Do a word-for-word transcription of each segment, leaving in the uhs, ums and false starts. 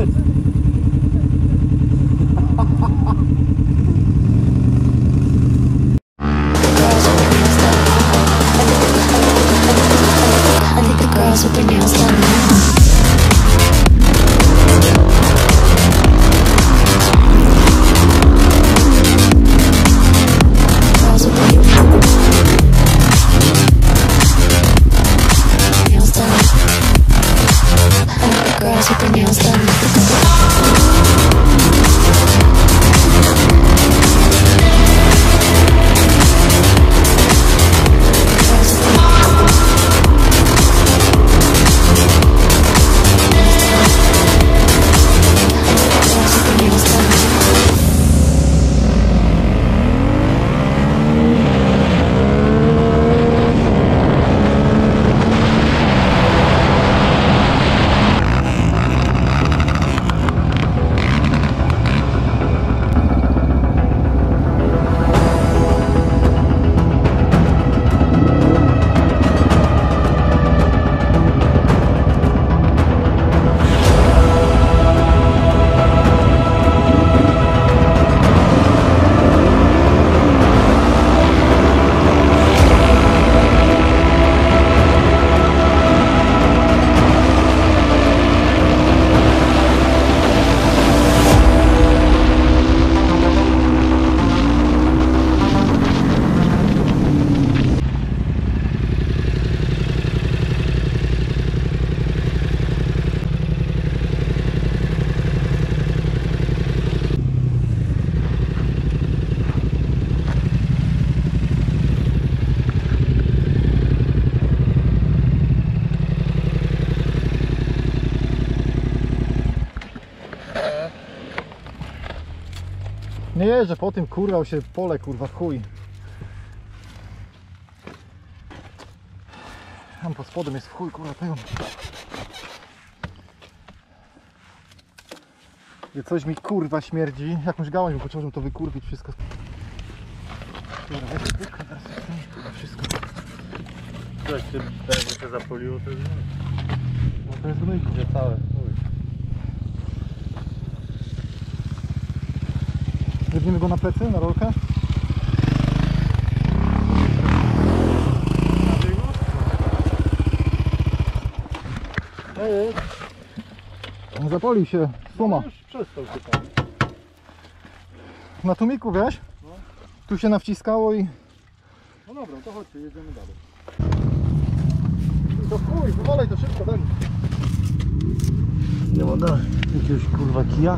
jest! Nie jeżdżę po tym, kurwa, się pole, kurwa, w chuj. Tam pod spodem jest w chuj, kurwa, tego. Gdzie coś mi, kurwa, śmierdzi. Jakąś gałąź bym pociągnął, to wykurwić wszystko. Dobra, weź kurwa, teraz kurwa, wszystko. Coś się, tak by się zapoliło, to jest... No to jest gnójko. Gdzie całe, chuj. Wybniemy go na plecy, na rolkę. Ej, on zapolił się, suma. No już przestał się tam. Na tłumiku, wiesz? No. Tu się nawciskało i... No dobra, to chodźcie, jedziemy dalej. To chuj, wywalaj to szybko, daj. Nie ma dalej. Jakiegoś kurwa kija?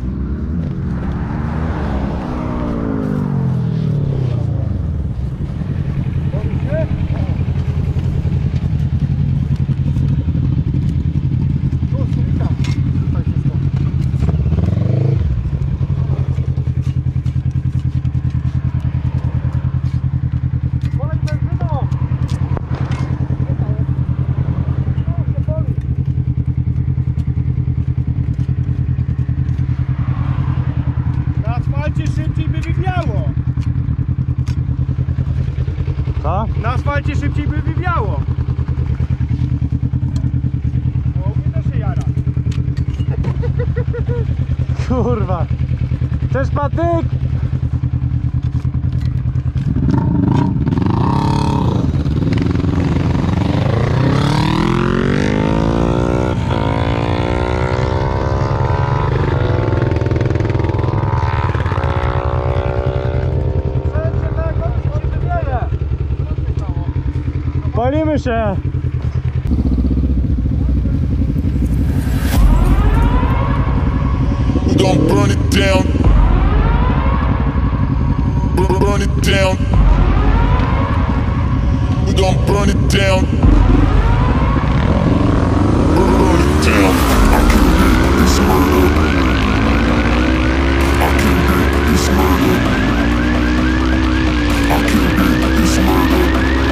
Szybciej by wywiało. Co? Na asfalcie szybciej by wywiało. O, mnie też się jara. Kurwa. Cześć patyk! Palimy się! We gon' burn it down. Burn it down. We gon' burn it down. Burn it down. I killed it. It's murder. I killed it. It's murder. I killed it. It's murder.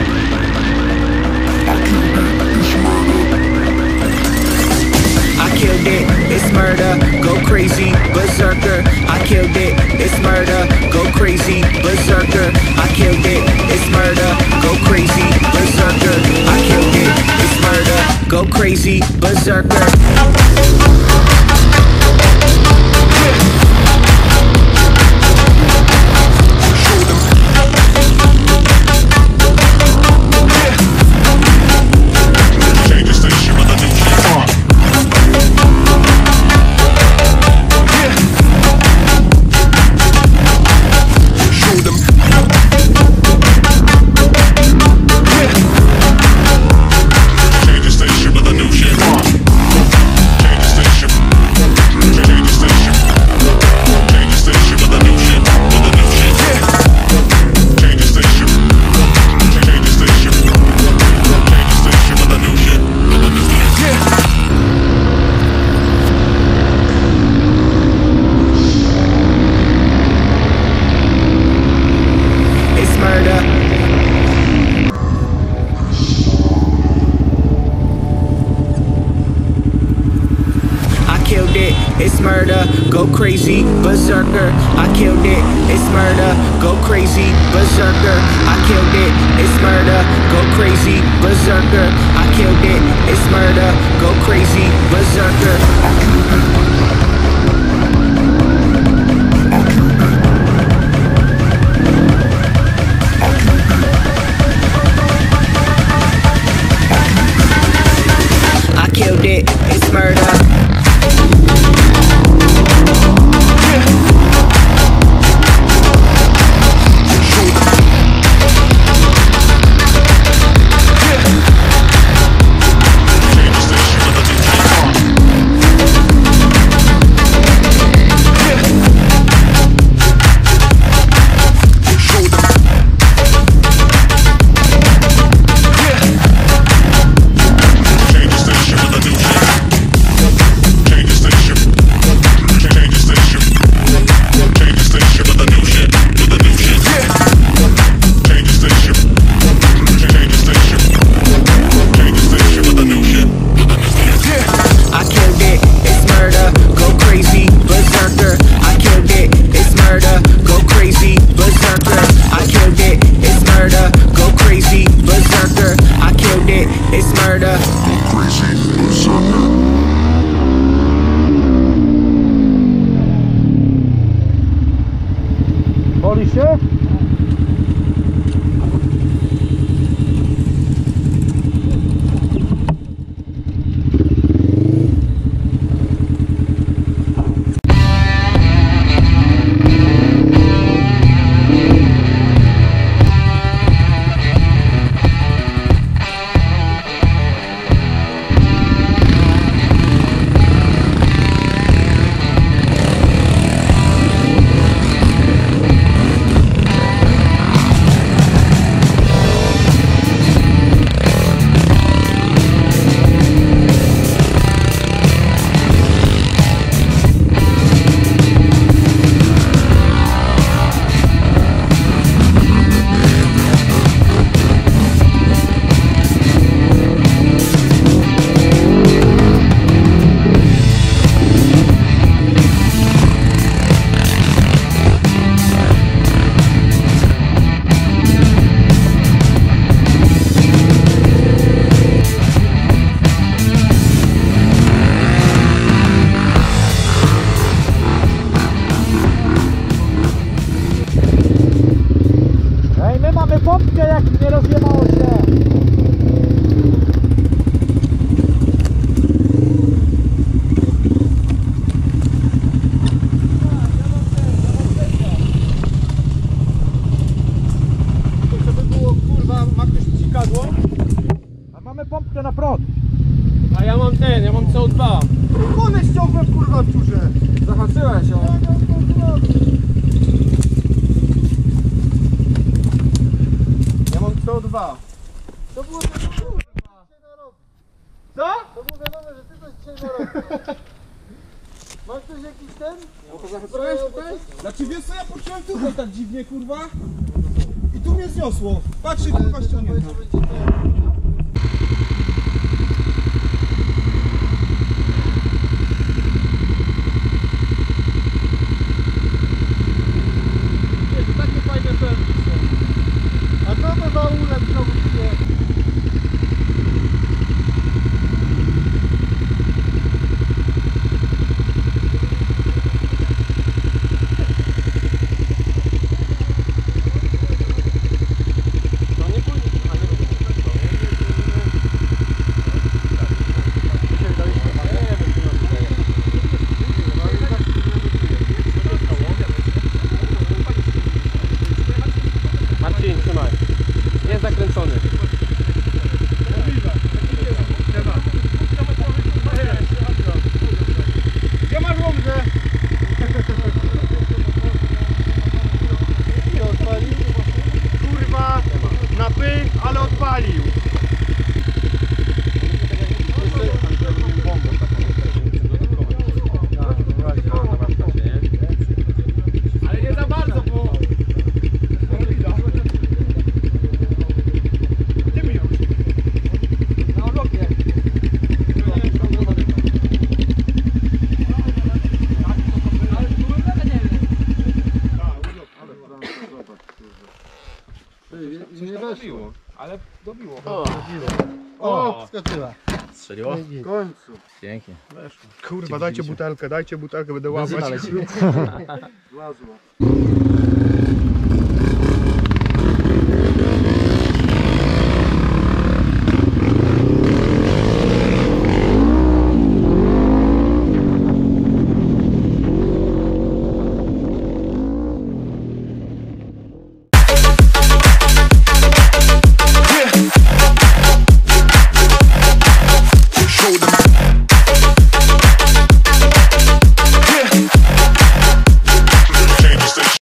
I killed it, it's murder, go crazy, berserker. I killed it, it's murder, go crazy, berserker. I killed it, it's murder, go crazy, berserker. I killed it, it's murder, go crazy, berserker. it, it's murder, go crazy, berserker. I killed it, it's murder, go crazy, berserker. I killed it, it's murder, go crazy, berserker. I killed it, it's murder, go crazy, berserker. I killed it, it's murder. Boli się? Mamy pompkę, jak nie rozjebało się. To by było, kurwa, ma ktoś cikadło? A mamy pompkę na prąd. A ja mam ten, ja mam C O dwa. One ściągłem, kurwa, w turze. Zahaczyłeś, o. Ja mam C O dwa. To było tak, kurwa. Co? To było wiadomo, że ty coś dzisiaj narobisz. Masz coś jakiś ten? Zahaczyłeś tutaj? Znaczy wiesz co, ja poczułem tutaj tak dziwnie, kurwa. I tu mnie zniosło. Patrzcie, kurwa, ściągnięta. A to by wałulek znowu nie. Marcin, trzymaj. Jest zakręcony. Gdzie masz łomżę? Nie odpalił? Kurwa, na pyk, ale odpalił. Ale nie za bardzo, bo... ale dobiło. O, skoczyła. Strzeliło? W końcu. Pięknie. Kurwa, dajcie butelkę, dajcie butelkę, będę łapać. Zlazła.